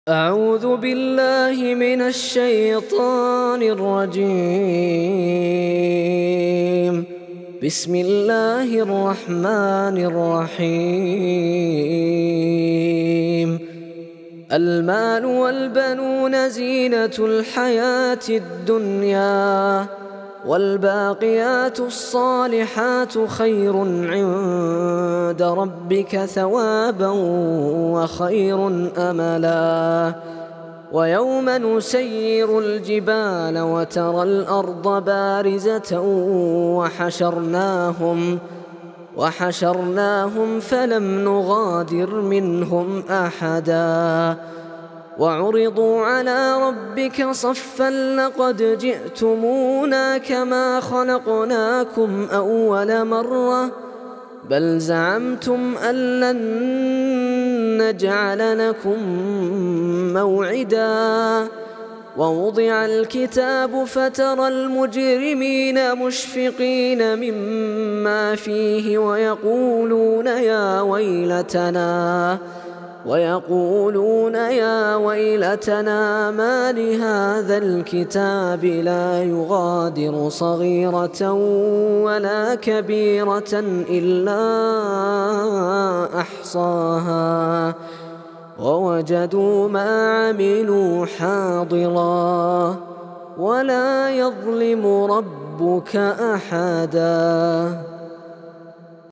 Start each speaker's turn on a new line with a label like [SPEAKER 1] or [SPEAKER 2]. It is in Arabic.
[SPEAKER 1] أعوذ بالله من الشيطان الرجيم. بسم الله الرحمن الرحيم. المال والبنون زينة الحياة الدنيا، والباقيات الصالحات خير عند ربك ثوابا وخير أملا. ويوم نسير الجبال وترى الأرض بارزة وحشرناهم فلم نغادر منهم أحدا. وعرضوا على ربك صفا لقد جئتمونا كما خلقناكم أول مرة بل زعمتم أن لن نجعل لكم موعدا. ووضع الكتاب فترى المجرمين مشفقين مما فيه ويقولون يا ويلتنا ما لهذا الكتاب لا يغادر صغيرة ولا كبيرة إلا أحصاها ووجدوا ما عملوا حاضرا ولا يظلم ربك أحدا.